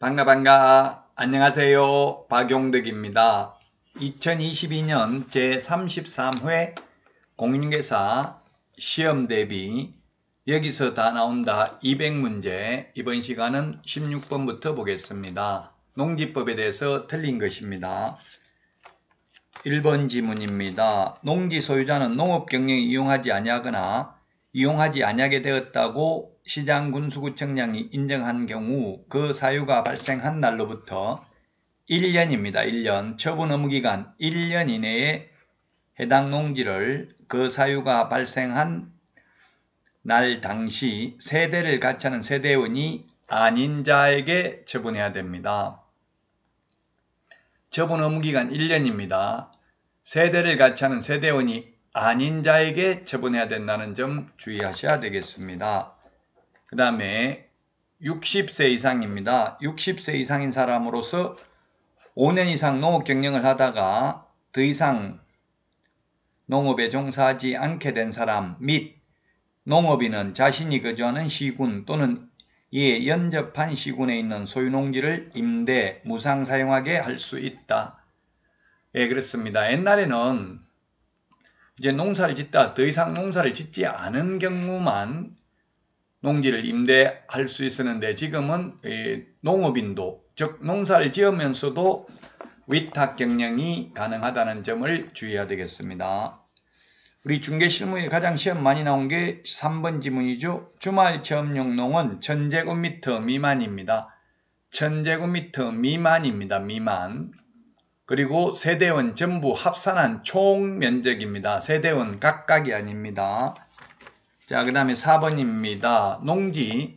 반가. 안녕하세요. 박용덕입니다. 2022년 제33회 공인중개사 시험 대비 여기서 다 나온다 200문제. 이번 시간은 16번부터 보겠습니다. 농지법에 대해서 틀린 것입니다. 1번 지문입니다. 농지 소유자는 농업경영에 이용하지 아니하거나 이용하지 아니하게 되었다고 시장군수구청장이 인정한 경우 그 사유가 발생한 날로부터 1년입니다. 1년. 처분 의무기간 1년 이내에 해당 농지를 그 사유가 발생한 날 당시 세대를 같이 하는 세대원이 아닌 자에게 처분해야 됩니다. 처분 의무기간 1년입니다. 세대를 같이 하는 세대원이 아닌 자에게 처분해야 된다는 점 주의하셔야 되겠습니다. 그 다음에 60세 이상입니다. 60세 이상인 사람으로서 5년 이상 농업 경영을 하다가 더 이상 농업에 종사하지 않게 된 사람 및 농업인은 자신이 거주하는 시군 또는 이에 연접한 시군에 있는 소유농지를 임대, 무상 사용하게 할 수 있다. 예, 그렇습니다. 옛날에는 이제 농사를 짓다 더 이상 농사를 짓지 않은 경우만 농지를 임대할 수 있었는데 지금은 농업인도, 즉 농사를 지으면서도 위탁 경영이 가능하다는 점을 주의해야 되겠습니다. 우리 중개실무에 가장 시험 많이 나온 게 3번 지문이죠. 주말 체험용 농은 1000제곱미터 미만입니다. 1000제곱미터 미만입니다. 미만. 그리고 세대원 전부 합산한 총 면적입니다. 세대원 각각이 아닙니다. 자, 그 다음에 4번입니다. 농지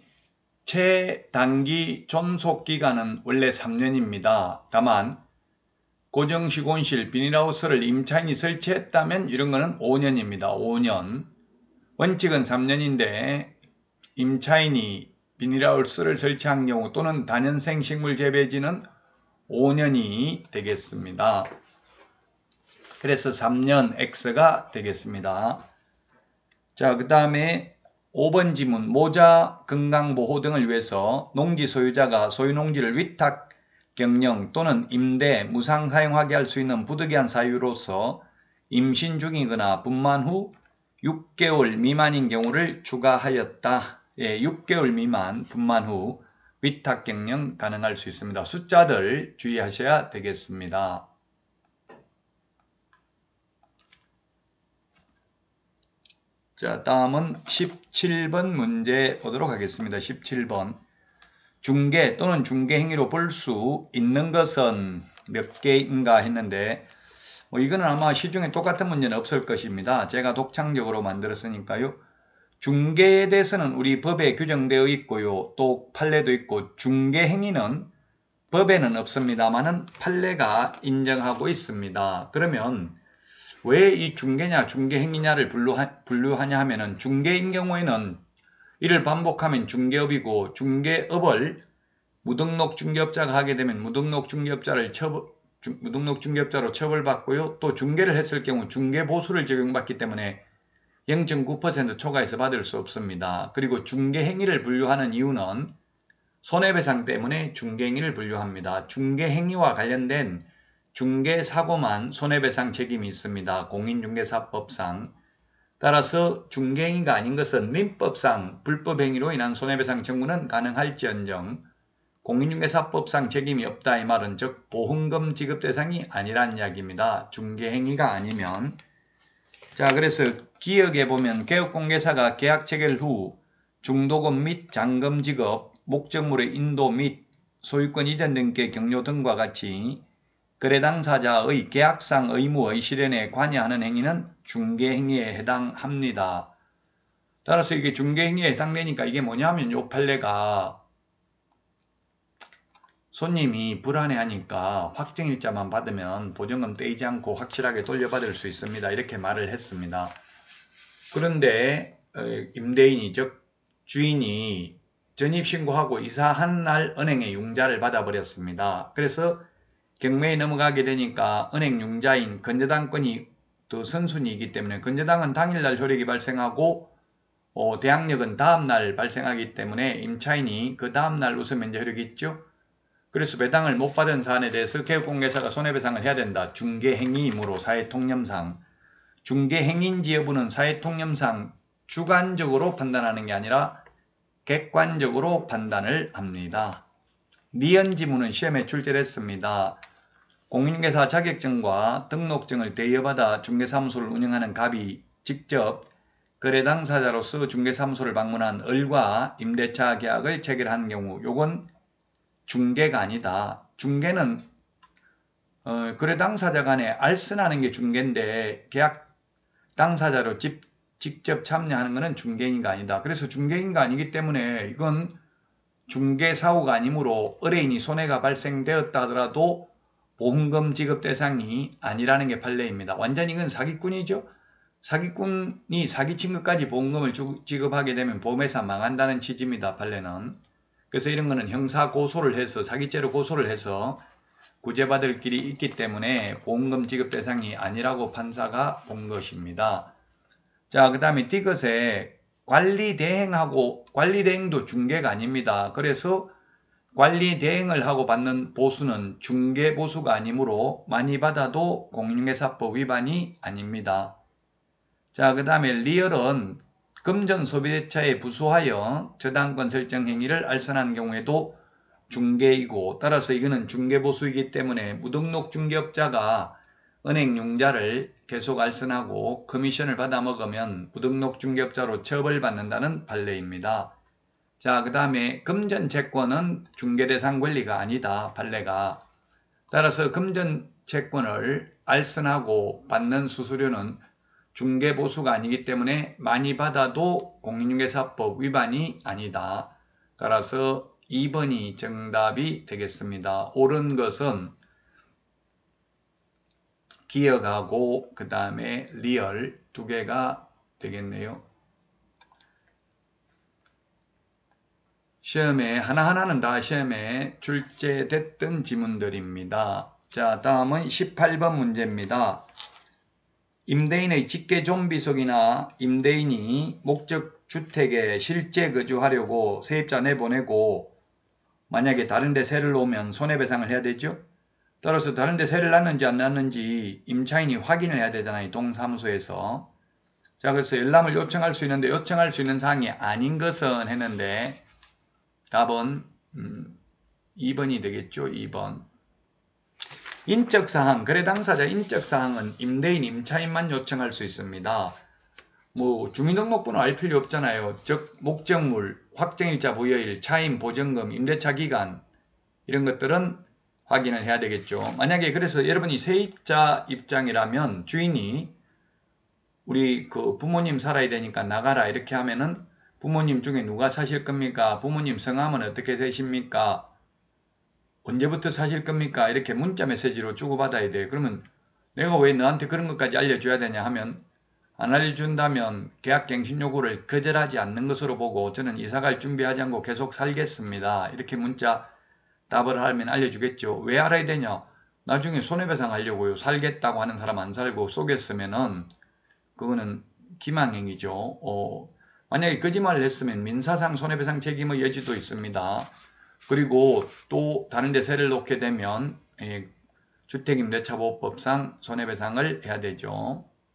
최단기 존속기간은 원래 3년입니다. 다만 고정시공실 비닐하우스를 임차인이 설치했다면 이런 거는 5년입니다. 5년. 원칙은 3년인데 임차인이 비닐하우스를 설치한 경우 또는 다년생 식물 재배지는 5년이 되겠습니다. 그래서 3년 X가 되겠습니다. 자, 그 다음에 5번 지문. 모자, 건강보호 등을 위해서 농지 소유자가 소유농지를 위탁 경영 또는 임대, 무상 사용하게 할 수 있는 부득이한 사유로서 임신 중이거나 분만 후 6개월 미만인 경우를 추가하였다. 예, 6개월 미만 분만 후 위탁 경영 가능할 수 있습니다. 숫자들 주의하셔야 되겠습니다. 자, 다음은 17번 문제 보도록 하겠습니다. 17번. 중개 또는 중개행위로 볼 수 있는 것은 몇 개인가 했는데 이거는 아마 시중에 똑같은 문제는 없을 것입니다. 제가 독창적으로 만들었으니까요. 중개에 대해서는 우리 법에 규정되어 있고요. 또 판례도 있고 중개행위는 법에는 없습니다만은 판례가 인정하고 있습니다. 그러면 왜 이 중개냐 중개행위냐를 분류하냐 하면은 중개인 경우에는 이를 반복하면 중개업이고 중개업을 무등록 중개업자가 하게 되면 무등록 중개업자로 처벌받고요. 또 중개를 했을 경우 중개보수를 적용받기 때문에 0.9% 초과해서 받을 수 없습니다. 그리고 중개행위를 분류하는 이유는 손해배상 때문에 중개행위를 분류합니다. 중개행위와 관련된 중개사고만 손해배상 책임이 있습니다. 공인중개사법상. 따라서 중개행위가 아닌 것은 민법상 불법행위로 인한 손해배상 청구는 가능할지언정 공인중개사법상 책임이 없다 이 말은 즉 보험금 지급 대상이 아니란 이야기입니다. 중개행위가 아니면. 자, 그래서 기역에 보면 개업공개사가 계약 체결 후 중도금 및 잔금 지급, 목적물의 인도 및 소유권 이전 등께 격려 등과 같이 거래 당사자의 계약상 의무의 실현에 관여하는 행위는 중개행위에 해당합니다. 따라서 이게 중개행위에 해당되니까 이게 뭐냐면 요 판례가 손님이 불안해하니까 확정일자만 받으면 보증금 떼이지 않고 확실하게 돌려받을 수 있습니다. 이렇게 말을 했습니다. 그런데 임대인이 즉 주인이 전입신고하고 이사한 날 은행에 융자를 받아버렸습니다. 그래서 경매에 넘어가게 되니까 은행 융자인 건저당권이 더 선순위이기 때문에 건저당은 당일날 효력이 발생하고 대항력은 다음날 발생하기 때문에 임차인이 그 다음날 우선 면제 효력이 있죠. 그래서 배당을 못 받은 사안에 대해서 개업공개사가 손해배상을 해야 된다. 중개행위이므로 사회통념상. 중개행위인지 여부는 사회통념상 주관적으로 판단하는 게 아니라 객관적으로 판단을 합니다. 니은지문은 시험에 출제를 했습니다. 공인중개사 자격증과 등록증을 대여받아 중개사무소를 운영하는 갑이 직접 거래 당사자로서 중개사무소를 방문한 을과 임대차 계약을 체결한 경우 요건 중개가 아니다. 중개는 거래 당사자 간에 알선하는 게 중개인데 계약 당사자로 직접 참여하는 것은 중개인가 아니다. 그래서 중개인가 아니기 때문에 이건 중개사고가 아니므로 의뢰인이 손해가 발생되었다 하더라도 보험금 지급 대상이 아니라는 게 판례입니다. 완전히 이건 사기꾼이죠. 사기꾼이 사기친 것까지 보험금을 지급하게 되면 보험회사 망한다는 취지입니다. 판례는. 그래서 이런 거는 형사 고소를 해서 사기죄로 고소를 해서 구제받을 길이 있기 때문에 보험금 지급 대상이 아니라고 판사가 본 것입니다. 자, 그 다음에 디귿에 관리대행도 중개가 아닙니다. 그래서 관리대행을 하고 받는 보수는 중개보수가 아니므로 많이 받아도 공인중개사법 위반이 아닙니다. 자, 그 다음에 리얼은 금전소비대차에 부수하여 저당권 설정 행위를 알선한 경우에도 중개이고 따라서 이거는 중개보수이기 때문에 무등록 중개업자가 은행융자를 계속 알선하고 커미션을 받아 먹으면 무등록 중개업자로 처벌받는다는 판례입니다. 자, 그 다음에 금전채권은 중개대상 권리가 아니다. 판례가. 따라서 금전채권을 알선하고 받는 수수료는 중개보수가 아니기 때문에 많이 받아도 공인중개사법 위반이 아니다. 따라서 2번이 정답이 되겠습니다. 옳은 것은 기억하고 그 다음에 리얼 두 개가 되겠네요. 시험에 하나하나는 다 시험에 출제됐던 지문들입니다. 자, 다음은 18번 문제입니다. 임대인의 직계존비속이나 임대인이 목적주택에 실제 거주하려고 세입자 내보내고 만약에 다른 데 세를 놓으면 손해배상을 해야 되죠. 따라서 다른 데 세를 놨는지 안 놨는지 임차인이 확인을 해야 되잖아요. 동사무소에서. 자, 그래서 열람을 요청할 수 있는데 요청할 수 있는 사항이 아닌 것은 했는데 답은 2번이 되겠죠. 2번. 인적사항, 거래 당사자 인적사항은 임대인, 임차인만 요청할 수 있습니다. 뭐 주민등록번호 알 필요 없잖아요. 즉 목적물, 확정일자 부여일, 차임, 보증금, 임대차 기간 이런 것들은 확인을 해야 되겠죠. 만약에 그래서 여러분이 세입자 입장이라면 주인이 우리 그 부모님 살아야 되니까 나가라 이렇게 하면은 부모님 중에 누가 사실 겁니까? 부모님 성함은 어떻게 되십니까? 언제부터 사실 겁니까? 이렇게 문자 메시지로 주고받아야 돼요. 그러면 내가 왜 너한테 그런 것까지 알려줘야 되냐 하면 안 알려준다면 계약갱신 요구를 거절하지 않는 것으로 보고 저는 이사갈 준비하지 않고 계속 살겠습니다. 이렇게 문자 답을 하면 알려주겠죠. 왜 알아야 되냐? 나중에 손해배상 하려고요. 살겠다고 하는 사람 안 살고 속였으면은 그거는 기망행위죠. 만약에 거짓말을 했으면 민사상 손해배상 책임의 여지도 있습니다. 그리고 또 다른 데 세를 놓게 되면 주택임대차보호법상 손해배상을 해야 되죠.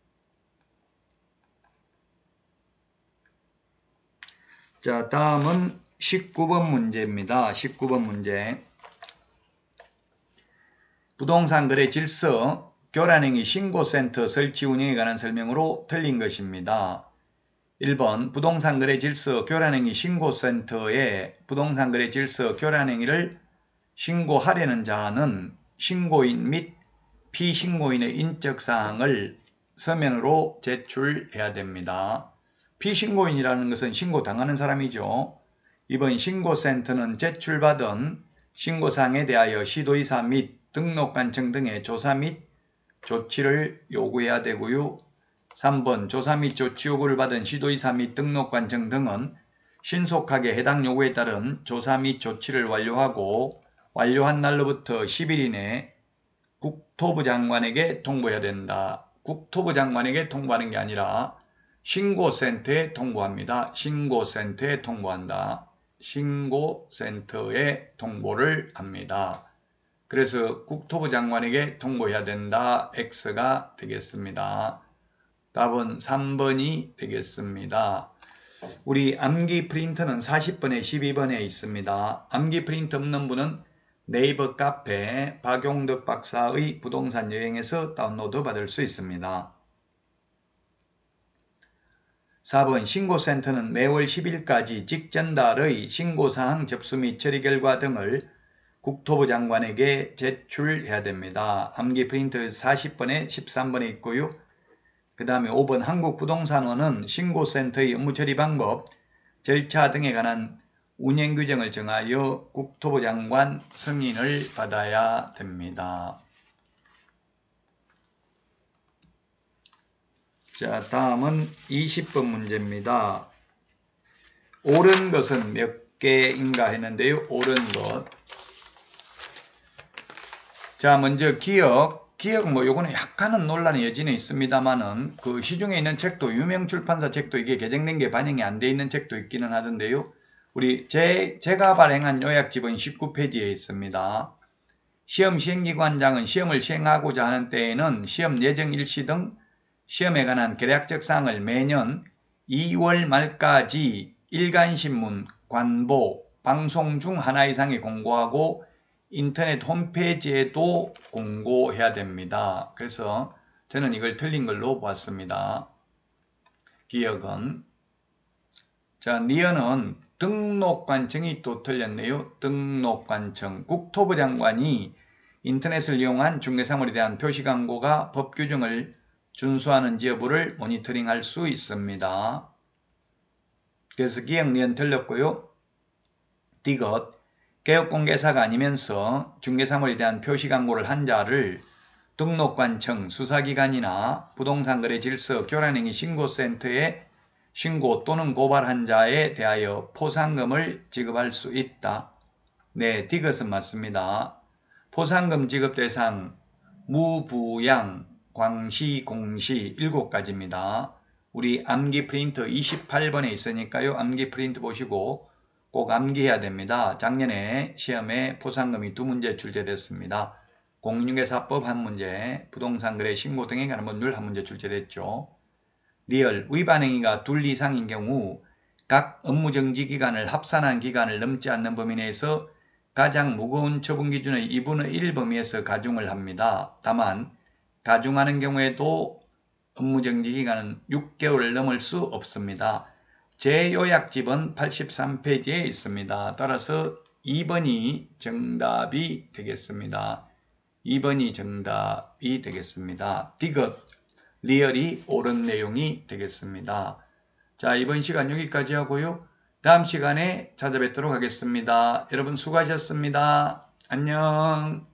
자, 다음은 19번 문제입니다. 19번 문제. 부동산 거래 질서, 교란행위 신고센터 설치 운영에 관한 설명으로 틀린 것입니다. 1번 부동산 거래 질서 교란행위 신고센터에 부동산 거래 질서 교란행위를 신고하려는 자는 신고인 및 피신고인의 인적사항을 서면으로 제출해야 됩니다. 피신고인이라는 것은 신고당하는 사람이죠. 이번 신고센터는 제출받은 신고사항에 대하여 시도이사 및 등록관청 등의 조사 및 조치를 요구해야 되고요. 3번 조사 및 조치 요구를 받은 시도이사 및 등록관청 등은 신속하게 해당 요구에 따른 조사 및 조치를 완료하고 완료한 날로부터 10일 이내 국토부 장관에게 통보해야 된다. 국토부 장관에게 통보하는 게 아니라 신고센터에 통보합니다. 신고센터에 통보한다. 신고센터에 통보를 합니다. 그래서 국토부 장관에게 통보해야 된다. X가 되겠습니다. 답은 3번이 되겠습니다. 우리 암기 프린터는 40번에 12번에 있습니다. 암기 프린터 없는 분은 네이버 카페 박용덕 박사의 부동산 여행에서 다운로드 받을 수 있습니다. 4번 신고센터는 매월 10일까지 직전달의 신고사항 접수 및 처리 결과 등을 국토부 장관에게 제출해야 됩니다. 암기 프린터 40번에 13번에 있고요. 그 다음에 5번 한국부동산원은 신고센터의 업무 처리 방법, 절차 등에 관한 운영 규정을 정하여 국토부 장관 승인을 받아야 됩니다. 자, 다음은 20번 문제입니다. 옳은 것은 몇 개인가 했는데요. 옳은 것. 자, 먼저 기억 뭐 요거는 약간은 논란의 여지는 있습니다만은 그 시중에 있는 책도 유명 출판사 책도 이게 개정된 게 반영이 안 돼 있는 책도 있기는 하던데요. 우리 제가 발행한 요약집은 19페이지에 있습니다. 시험 시행기관장은 시험을 시행하고자 하는 때에는 시험 예정 일시 등 시험에 관한 계략적 사항을 매년 2월 말까지 일간신문, 관보, 방송 중 하나 이상에 공고하고 인터넷 홈페이지에도 공고해야 됩니다. 그래서 저는 이걸 틀린 걸로 봤습니다. 기억은. 자, 니은은 등록관청이 또 틀렸네요. 등록관청. 국토부 장관이 인터넷을 이용한 중개사물에 대한 표시광고가 법 규정을 준수하는지 여부를 모니터링할 수 있습니다. 그래서 기억 니은 틀렸고요. 디귿. 개업공개사가 아니면서 중개사물에 대한 표시광고를 한 자를 등록관청, 수사기관이나 부동산거래질서 교란행위 신고센터에 신고 또는 고발한 자에 대하여 포상금을 지급할 수 있다. 네, 디귿은 맞습니다. 포상금 지급 대상 무부양, 광시, 공시 7가지입니다. 우리 암기 프린트 28번에 있으니까요. 암기 프린트 보시고 꼭 암기해야 됩니다. 작년에 시험에 포상금이 2문제 출제됐습니다. 공인중개사법 1문제, 부동산거래 신고 등에 관한 법률 1문제 출제됐죠. 리얼, 위반 행위가 둘 이상인 경우 각 업무정지 기간을 합산한 기간을 넘지 않는 범위 내에서 가장 무거운 처분 기준의 2분의 1 범위에서 가중을 합니다. 다만 가중하는 경우에도 업무정지 기간은 6개월을 넘을 수 없습니다. 제 요약집은 83페이지에 있습니다. 따라서 2번이 정답이 되겠습니다. 2번이 정답이 되겠습니다. 디귿, 리얼이 옳은 내용이 되겠습니다. 자, 이번 시간 여기까지 하고요. 다음 시간에 찾아뵙도록 하겠습니다. 여러분 수고하셨습니다. 안녕.